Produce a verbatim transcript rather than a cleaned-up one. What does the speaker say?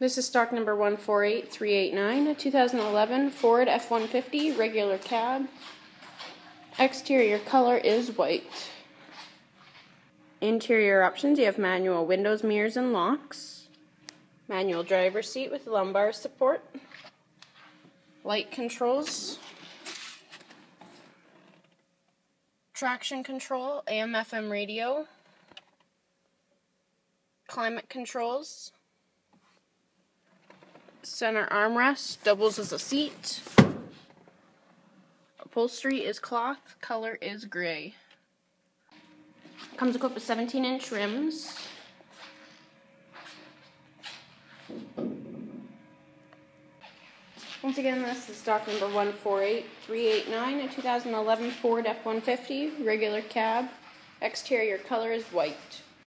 This is stock number one four eight three eight nine, a two thousand eleven Ford F one fifty regular cab. Exterior color is white. Interior options, you have manual windows, mirrors, and locks. Manual driver's seat with lumbar support. Light controls. Traction control, A M F M radio. Climate controls. Center armrest, doubles as a seat. Upholstery is cloth, color is gray. Comes equipped with seventeen inch rims. Once again, this is stock number one four eight three eight nine, a two thousand eleven Ford F one fifty regular cab. Exterior color is white.